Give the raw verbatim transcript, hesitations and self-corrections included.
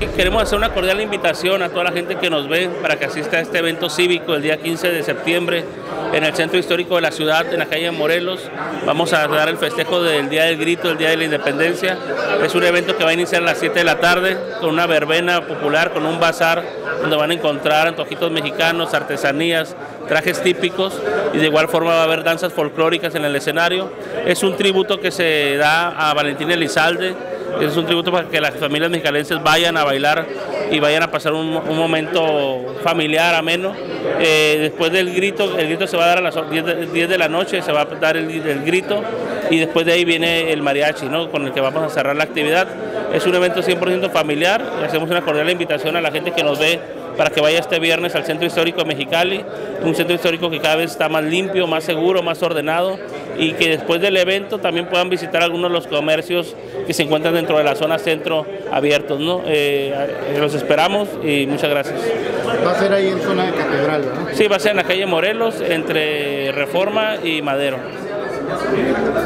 Queremos hacer una cordial invitación a toda la gente que nos ve para que asista a este evento cívico el día quince de septiembre en el centro histórico de la ciudad, en la calle Morelos. Vamos a dar el festejo del Día del Grito, el Día de la Independencia. Es un evento que va a iniciar a las siete de la tarde con una verbena popular, con un bazar donde van a encontrar antojitos mexicanos, artesanías, trajes típicos, y de igual forma va a haber danzas folclóricas en el escenario. Es un tributo que se da a Valentín Elizalde. Es un tributo para que las familias mexicalenses vayan a bailar y vayan a pasar un, un momento familiar, ameno. Eh, después del grito, el grito se va a dar a las diez de, diez de la noche, se va a dar el, el grito, y después de ahí viene el mariachi, ¿no?, con el que vamos a cerrar la actividad. Es un evento cien por ciento familiar y hacemos una cordial invitación a la gente que nos ve para que vaya este viernes al Centro Histórico de Mexicali, un centro histórico que cada vez está más limpio, más seguro, más ordenado, y que después del evento también puedan visitar algunos de los comercios que se encuentran dentro de la zona centro abiertos, ¿no? Eh, los esperamos y muchas gracias. Va a ser ahí en zona de Catedral, ¿no? Sí, va a ser en la calle Morelos, entre Reforma y Madero.